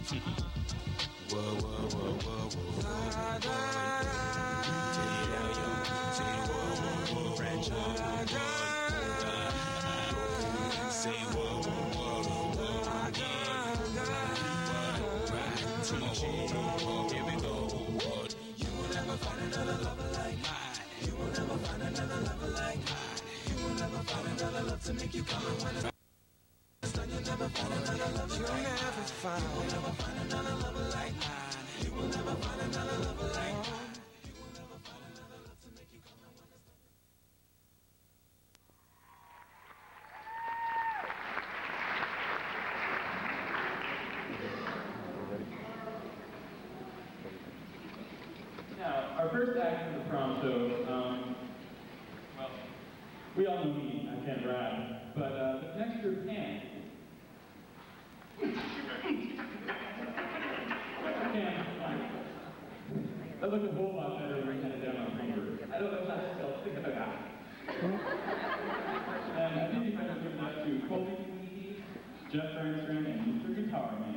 Whoa, whoa, whoa, whoa, whoa, whoa. Say whoa, whoa, whoa, French, say whoa, whoa, whoa, whoa, right, teaching, here we go. You will never find another lover like mine. You will never find another lover like mine. You will never find another love to make you come and when it's done. You'll never find another lover like mine. You will never find another lover like mine. You will never find another lover like mine. You will never find another love to make you come and when it's done. Now, our first act of the prom show, well, we all know me, I can't rap, but the texture can. That looked a whole lot better when we had it down on paper. I don't know how to spell think of that. And I think I would give that to Colby McGhee, Jeff Armstrong, and Mr. Guitar Man.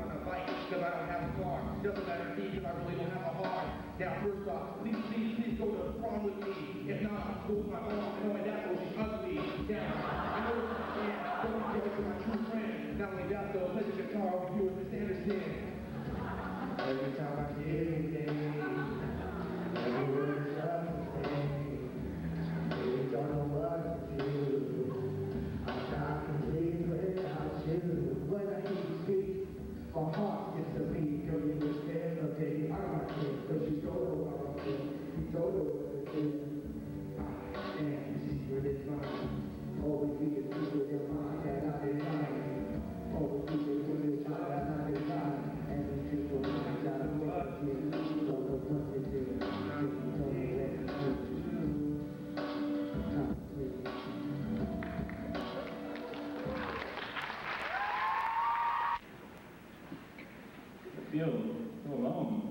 Doesn't matter to me because I really don't have a heart. Now, first off, please school, my mom, and only that though, she's ugly. Yeah, I know it's my man, don't be jealous of my true friend. Not only that though, play the guitar with you and Miss Anderson. Every time I hear your name, every word is love to say. You don't know what to do. I'm not complete without you. When I hear you speak, my heart gets a beat. Girl, you were scared, okay? I don't like it, but you don't know how I feel. You don't know what to do. And you see where it's mine. Always be the truth with your mind that I deny. Always be the truth with your mind that I deny. And the truth will mind that I make you. Don't know what to do. If you don't know what to do. Feel so alone.